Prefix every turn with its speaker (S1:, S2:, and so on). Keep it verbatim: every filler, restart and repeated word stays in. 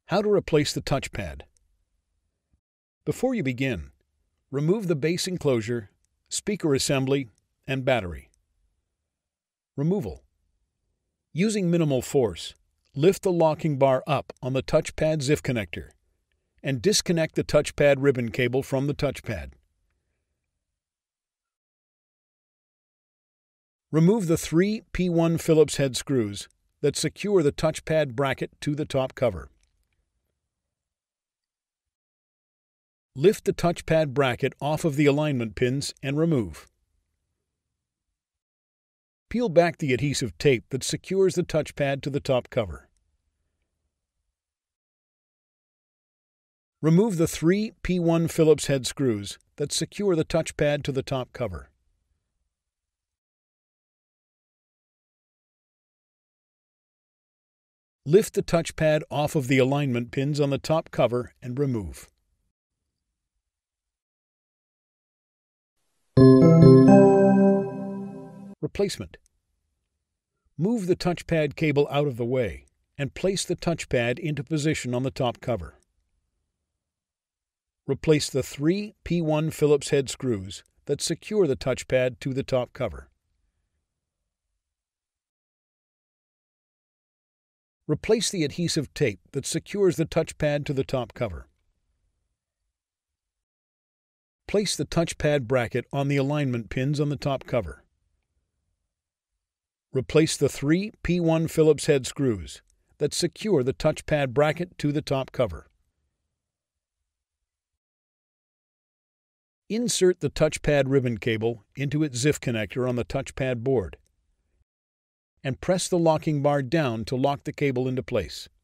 S1: How to replace the touchpad. Before you begin, remove the base enclosure, speaker assembly, and battery. Removal. Using minimal force, lift the locking bar up on the touchpad Z I F connector and disconnect the touchpad ribbon cable from the touchpad. Remove the three P one Phillips-head screws that secure the touchpad bracket to the top cover. Lift the touchpad bracket off of the alignment pins and remove. Peel back the adhesive tape that secures the touchpad to the top cover. Remove the three P one Phillips-head screws that secure the touchpad to the top cover. Lift the touchpad off of the alignment pins on the top cover and remove. Replacement. Move the touchpad cable out of the way and place the touchpad into position on the top cover. Replace the three P one Phillips-head screws that secure the touchpad to the top cover. Replace the adhesive tape that secures the touchpad to the top cover. Place the touchpad bracket on the alignment pins on the top cover. Replace the three P one Phillips-head screws that secure the touchpad bracket to the top cover. Insert the touchpad ribbon cable into its Z I F connector on the touchpad board and press the locking bar down to lock the cable into place.